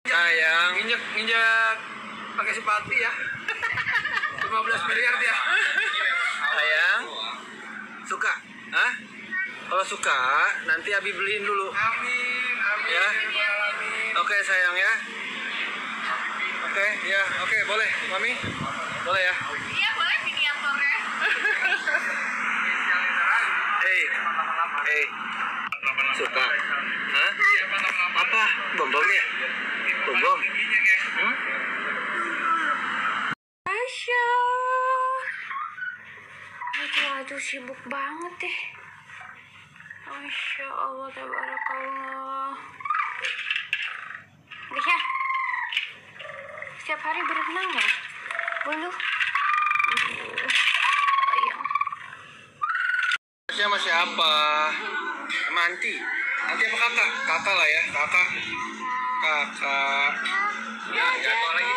Sayang, injek pakai sepatu ya. 15 miliar dia. Sayang, suka? Hah? Kalau suka, nanti Abi beliin dulu. Amin, amin. Ya. Oke sayang ya. Oke, ya, oke boleh, Mami, boleh ya. Iya boleh miniaturnya. Hey, suka? Hah? Apa? Bom ya? Bom? Tasya. Aduh sibuk banget deh. Masya Allah, tabarakallah. Tasya, setiap hari berenang ya? Bulu. Ayang. Sama siapa? Sama Anti. Anti apa kakak? Kakak lah ya, kakak. Ya, jatuh lagi.